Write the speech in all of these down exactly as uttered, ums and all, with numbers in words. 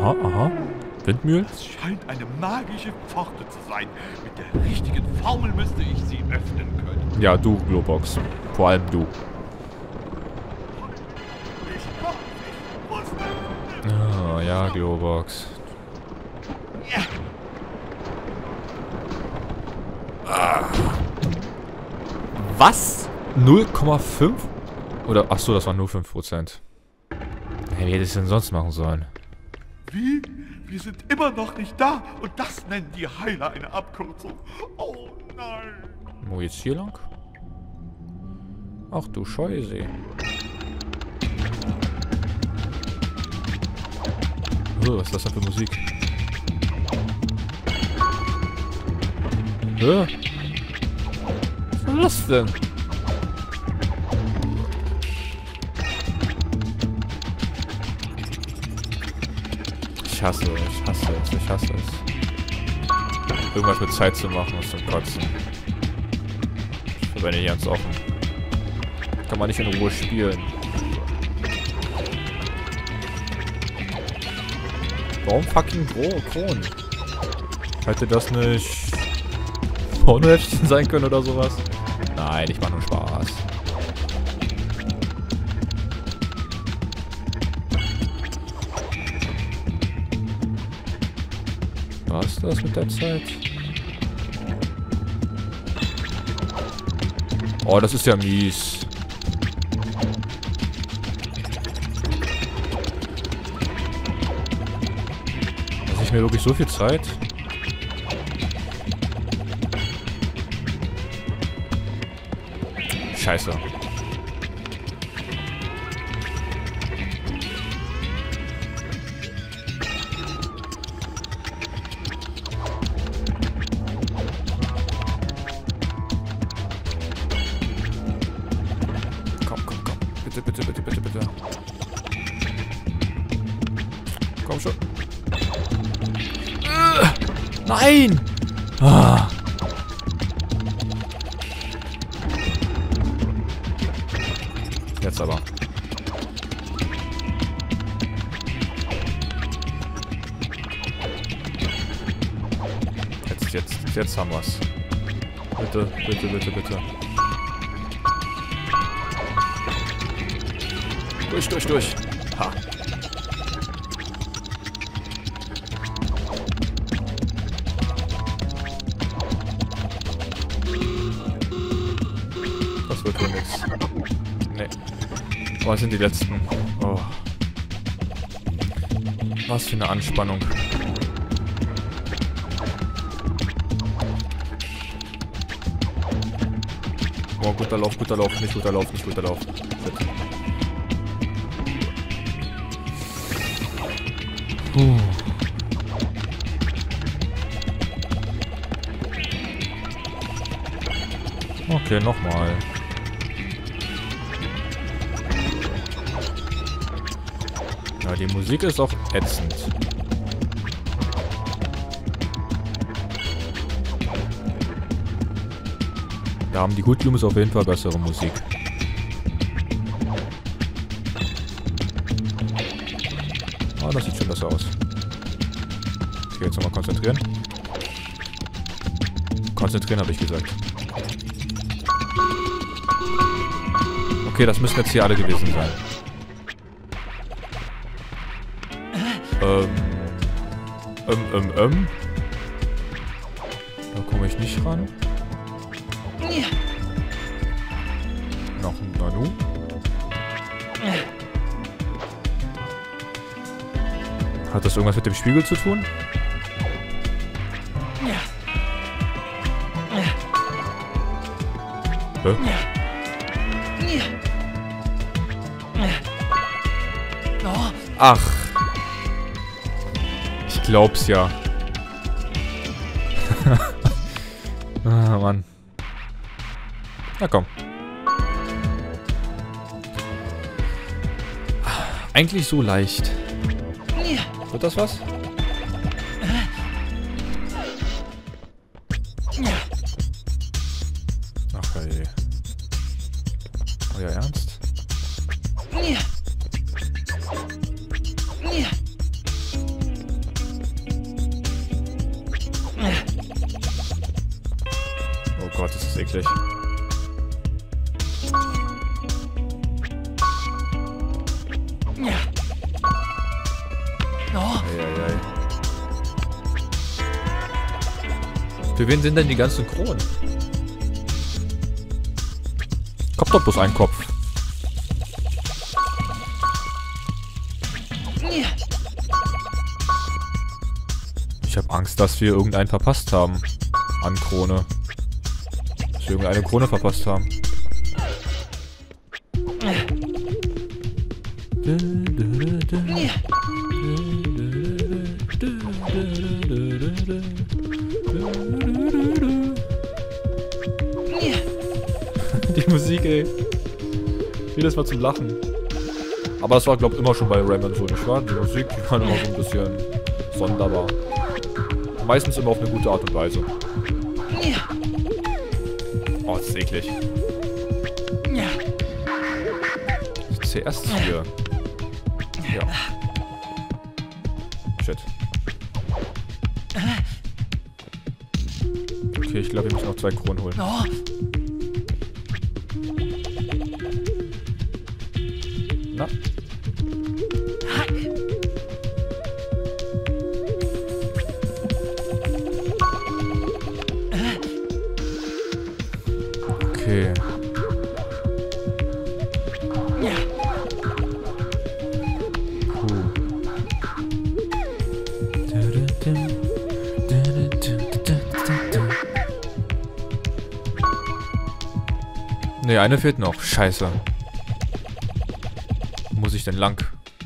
Aha, aha. Windmühlen? Das scheint eine magische Pforte zu sein. Mit der richtigen Formel müsste ich sie öffnen können. Ja, du, Globox. Vor allem du. Ah, ja, Globox. Ja. Ah. Was? null Komma fünf? Oder, ach so, das waren nur fünf Prozent. Hey, wie hätte ich es denn sonst machen sollen? Wie? Wir sind immer noch nicht da und das nennen die Heiler eine Abkürzung. Oh nein. Wo geht's hier lang? Ach du Scheusee. Oh, was ist das denn für Musik? Oh. Was ist das denn? Ich hasse es, ich hasse es, ich hasse es. Irgendwas mit Zeit zu machen ist zum Kotzen. Ich verwende ich ganz offen. Kann man nicht in Ruhe spielen. Warum fucking Kron? Hätte das nicht Pornoheftchen sein können oder sowas? Nein, ich mach nur Spaß. Was ist das mit der Zeit? Oh, das ist ja mies. Lass ich mir wirklich so viel Zeit? Scheiße. Komm, komm, komm. Bitte, bitte, bitte, bitte, bitte. Komm schon. Äh, nein! Ah. Jetzt aber. Jetzt, jetzt, jetzt haben wir's. Bitte, bitte, bitte, bitte. Durch, durch, durch. Ha. Das wird wohl nichts. Nee. Oh, das sind die letzten. Oh. Was für eine Anspannung. Oh, guter Lauf, guter Lauf, nicht guter Lauf, nicht guter Lauf. Shit. Puh. Okay, nochmal. Ja, die Musik ist auch ätzend. Da haben die Hoodlums auf jeden Fall bessere Musik. Ah, das sieht schon besser aus. Okay, jetzt nochmal konzentrieren. Konzentrieren, habe ich gesagt. Okay, das müssen jetzt hier alle gewesen sein. Ähm. Ähm, ähm, ähm. Da komme ich nicht ran. Noch ein Nanu. Hat das irgendwas mit dem Spiegel zu tun? Hä? Ach. Ich glaub's ja. Ah, Mann. Na komm. Eigentlich so leicht. Wird das was? Ach ey. Euer Ernst? eklig. Eieiei. Für wen sind denn die ganzen Kronen? Kommt doch bloß ein Kopf. Ich habe Angst, dass wir irgendeinen verpasst haben. An Krone. Dass wir irgendeine Krone verpasst haben. Die Musik, ey. Jedes Mal zum Lachen. Aber das war, glaube ich, immer schon bei Rayman so, nicht wahr? Die Musik, die war immer so ein bisschen sonderbar. Meistens immer auf eine gute Art und Weise. Oh, das ist eklig. Zuerst hier. Ja. Shit. Okay, ich glaube, wir müssen noch zwei Kronen holen. Na? Okay. Ne, eine fehlt noch. Scheiße. Wo muss ich denn lang?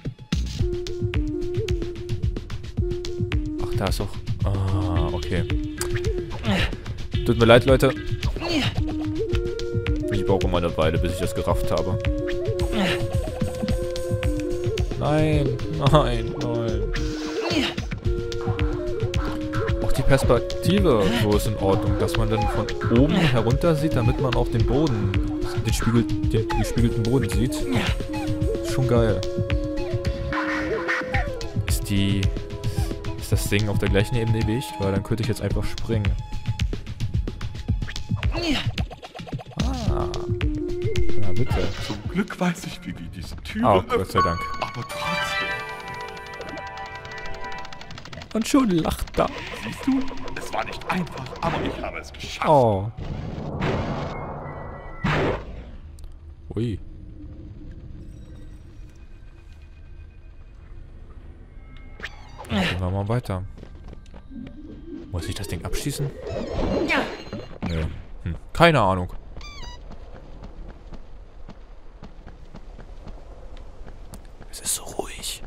Ach, da ist doch... Ah, okay. Tut mir leid, Leute. Ich brauche immer eine Weile, bis ich das gerafft habe. Nein, nein, nein. Auch die Perspektive so ist in Ordnung, dass man dann von oben herunter sieht, damit man auch den Boden, den, Spiegel, den gespiegelten Boden sieht. Ist schon geil. Ist die... Ist das Ding auf der gleichen Ebene wie ich? Weil dann könnte ich jetzt einfach springen. Ah. Ja, bitte. Zum Glück weiß ich, wie wir diese Tür Oh, Gott sei Dank. Aber trotzdem. Und schon lacht er. Siehst du? Es war nicht einfach, aber ich habe es geschafft. Oh. Ui. Gehen wir mal weiter. Muss ich das Ding abschießen? Ja. Nee. Hm. Keine Ahnung. Es ist so ruhig.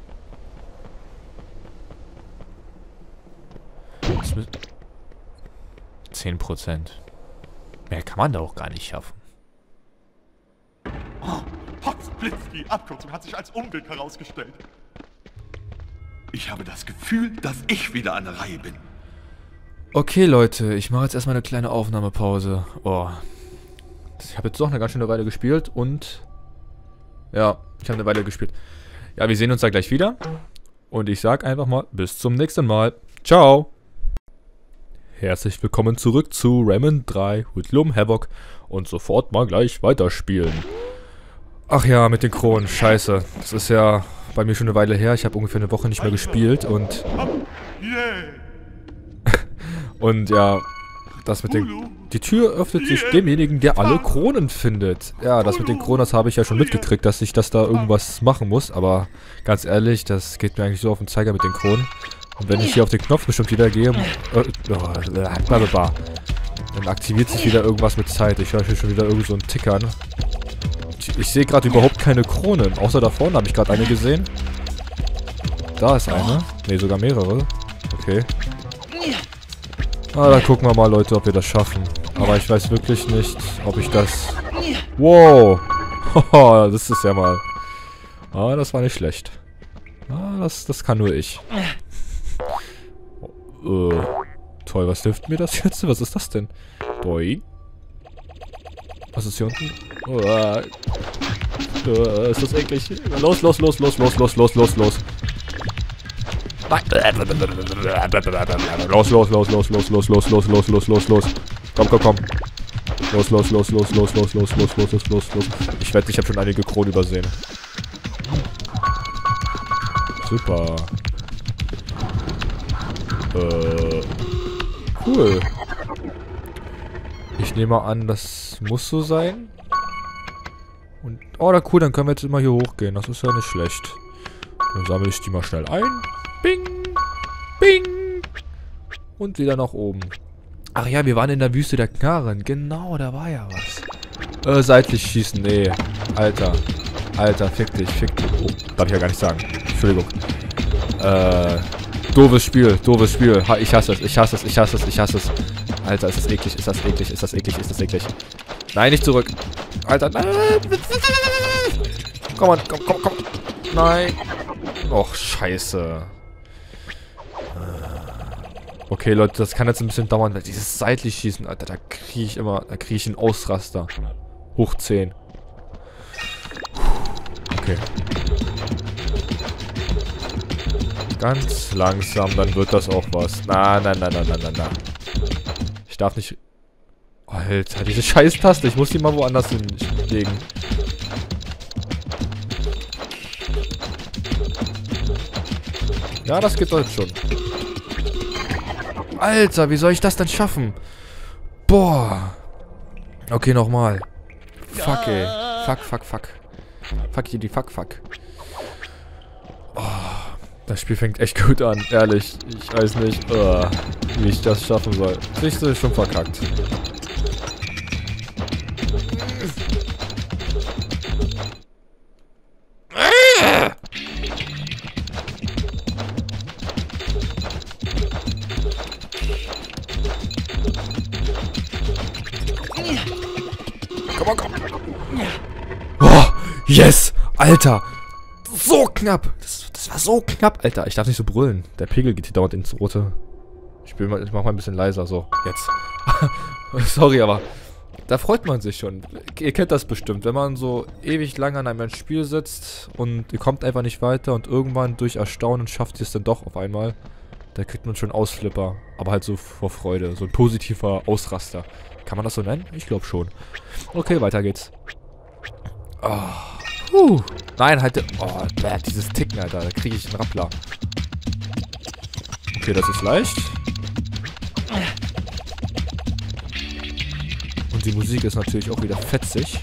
zehn Prozent. Mehr kann man da auch gar nicht schaffen. Oh, Potzblitz, die Abkürzung hat sich als Unglück herausgestellt. Ich habe das Gefühl, dass ich wieder an der Reihe bin. Okay, Leute, ich mache jetzt erstmal eine kleine Aufnahmepause. Oh. Ich habe jetzt doch eine ganz schöne Weile gespielt und... Ja, ich habe eine Weile gespielt. Ja, wir sehen uns da gleich wieder. Und ich sag einfach mal, bis zum nächsten Mal. Ciao! Herzlich willkommen zurück zu Rayman drei Hoodlum Havoc und sofort mal gleich weiterspielen. Ach ja, mit den Kronen, scheiße. Das ist ja bei mir schon eine Weile her. Ich habe ungefähr eine Woche nicht mehr gespielt und... Und ja, das mit den... Die Tür öffnet sich demjenigen, der alle Kronen findet. Ja, das mit den Kronen, das habe ich ja schon mitgekriegt, dass ich das da irgendwas machen muss. Aber ganz ehrlich, das geht mir eigentlich so auf den Zeiger mit den Kronen. Und wenn ich hier auf den Knopf bestimmt wieder gehe, äh, oh, blablabla, dann aktiviert sich wieder irgendwas mit Zeit. Ich höre hier schon wieder irgend so einen Tickern. Ich, ich sehe gerade überhaupt keine Kronen. Außer da vorne habe ich gerade eine gesehen. Da ist eine. Ne, sogar mehrere. Okay. Ah, dann gucken wir mal, Leute, ob wir das schaffen. Aber ich weiß wirklich nicht, ob ich das... Wow! Haha, das ist ja mal... Ah, das war nicht schlecht. Ah, das, das kann nur ich. Oh, äh, toll, was hilft mir das jetzt? Was ist das denn? Doi. Was ist hier unten? Oh, äh, äh, ist das eklig? Los, los, los, los, los, los, los, los, los. Nein. Los, los, los, los, los, los, los, los, los, los, los, los, los. Komm, komm, komm. Los, los, los, los, los, los, los, los, los, los, los, los. Ich wette, ich habe schon einige Kronen übersehen. Super. Äh. Cool. Ich nehme mal an, das muss so sein. Und, oh, da cool, dann können wir jetzt immer hier hochgehen. Das ist ja nicht schlecht. Dann sammle ich die mal schnell ein. Bing. Bing. Und wieder nach oben. Ach ja, wir waren in der Wüste der Knarren. Genau, da war ja was. Äh, seitlich schießen. Nee. Alter. Alter, fick dich, fick dich. Oh, darf ich ja gar nicht sagen. Entschuldigung. Äh, doofes Spiel, doofes Spiel. Ha, ich hasse es, ich hasse es, ich hasse es, ich hasse es. Alter, ist das eklig, ist das eklig, ist das eklig, ist das eklig. Nein, nicht zurück. Alter, nein. Komm on, komm, komm, komm. Nein. Och, scheiße. Okay, Leute, das kann jetzt ein bisschen dauern, weil dieses seitlich schießen, Alter, da kriege ich immer, da kriege ich einen Ausraster. Hoch zehn. Okay. Ganz langsam, dann wird das auch was. Na, na, na, na, na, na, na. Ich darf nicht... Alter, diese Scheiß-Taste. Ich muss die mal woanders hinlegen. Ja, das geht doch jetzt schon. Alter, wie soll ich das denn schaffen? Boah. Okay, nochmal. Fuck, ey. Fuck, fuck, fuck. Fuck, die fuck, fuck. Oh, das Spiel fängt echt gut an, ehrlich. Ich weiß nicht, uh, wie ich das schaffen soll. Siehst du, ist schon verkackt. Komm, komm, komm. Oh, yes! Alter! So knapp! Das, das war so knapp, Alter. Ich darf nicht so brüllen. Der Pegel geht hier dauernd ins Rote. Ich, bin mal, ich mach mal ein bisschen leiser, so. Jetzt. Sorry, aber da freut man sich schon. Ihr kennt das bestimmt. Wenn man so ewig lange an einem Spiel sitzt und ihr kommt einfach nicht weiter und irgendwann durch Erstaunen schafft ihr es dann doch auf einmal, da kriegt man schon Ausflipper. Aber halt so vor Freude. So ein positiver Ausraster. Kann man das so nennen? Ich glaube schon. Okay, weiter geht's. Oh. Puh. Nein, halt. Oh, bäh, dieses Ticken, Alter. Da kriege ich einen Rappler. Okay, das ist leicht. Und die Musik ist natürlich auch wieder fetzig.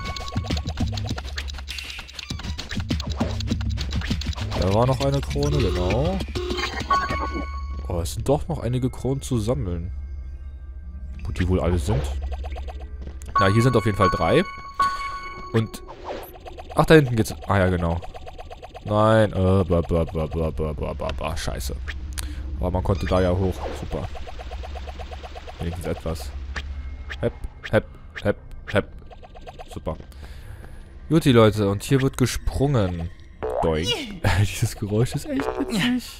Da war noch eine Krone, genau. Oh, es sind doch noch einige Kronen zu sammeln. Wo die wohl alle sind. Na, hier sind auf jeden Fall drei. Und... Ach, da hinten geht's... Ah ja, genau. Nein. Äh, bla, bla, bla, bla, bla, bla, bla, bla. Scheiße. Aber man konnte da ja hoch. Super. Wenigstens etwas. Hepp, hepp, hepp, hepp. Super. Guti, Leute. Und hier wird gesprungen. Doink. Dieses Geräusch ist echt witzig.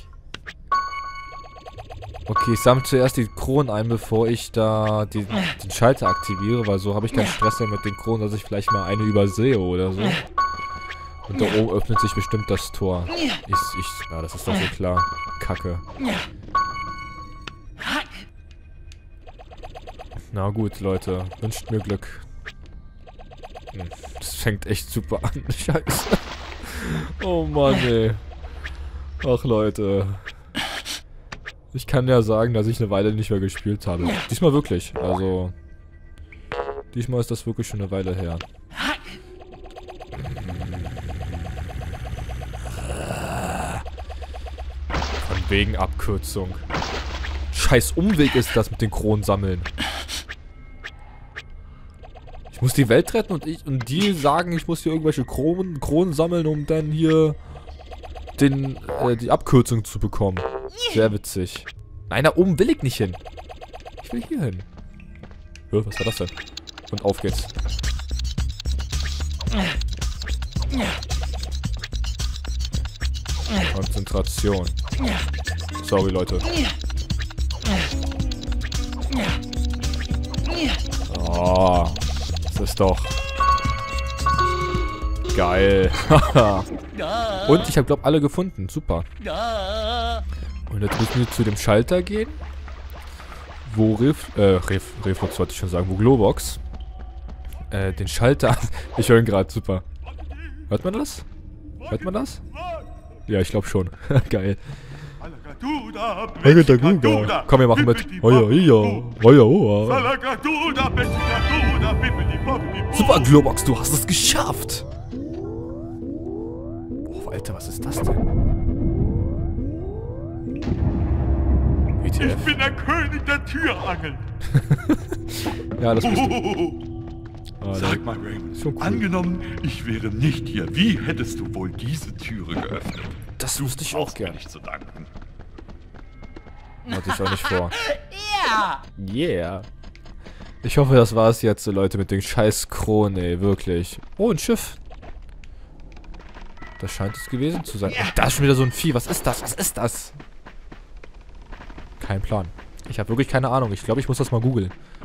Okay, ich sammle zuerst die Kronen ein, bevor ich da die, den Schalter aktiviere, weil so habe ich keinen Stress mehr mit den Kronen, dass ich vielleicht mal eine übersehe oder so. Und da oben öffnet sich bestimmt das Tor. Ich, ich, ja, das ist doch so klar. Kacke. Na gut, Leute. Wünscht mir Glück. Hm, das fängt echt super an. Scheiße. Oh Mann, ey. Ach, Leute. Ich kann ja sagen, dass ich eine Weile nicht mehr gespielt habe. Diesmal wirklich. Also... Diesmal ist das wirklich schon eine Weile her. Von wegen Abkürzung. Scheiß Umweg ist das mit den Kronen sammeln. Ich muss die Welt retten und ich und die sagen, ich muss hier irgendwelche Kronen, Kronen sammeln, um dann hier den, äh, die Abkürzung zu bekommen. Sehr witzig. Nein, da oben will ich nicht hin. Ich will hier hin. Ja, was war das denn? Und auf geht's. Konzentration. Sorry, Leute. Oh, das ist doch geil. Und ich habe, glaube alle gefunden. Super. Und jetzt müssen wir zu dem Schalter gehen. Wo Ref... Äh, Ref... Reflux wollte ich schon sagen. Wo Globox äh, den Schalter an. Ich höre ihn gerade, super. Hört man das? Hört man das? Ja, ich glaube schon. Geil. Komm, wir machen mit. Super, Globox, du hast es geschafft. Oh, Alter, was ist das denn? W T F. Ich bin der König der Türangeln. Ja, das bist du. Ah, Sag mal, Raymond, schon cool. Angenommen, ich wäre nicht hier, wie hättest du wohl diese Türe geöffnet? Das wüsste ich auch Brauchst mir gern. nicht zu danken. Hatte ich auch nicht vor. Ja! Yeah. Ich hoffe, das war's jetzt, so Leute, mit den scheiß Kronen, ey, wirklich. Oh, ein Schiff. Das scheint es gewesen zu sein. Und da ist schon wieder so ein Vieh. Was ist das? Was ist das? Kein Plan. Ich habe wirklich keine Ahnung. Ich glaube, ich muss das mal googeln.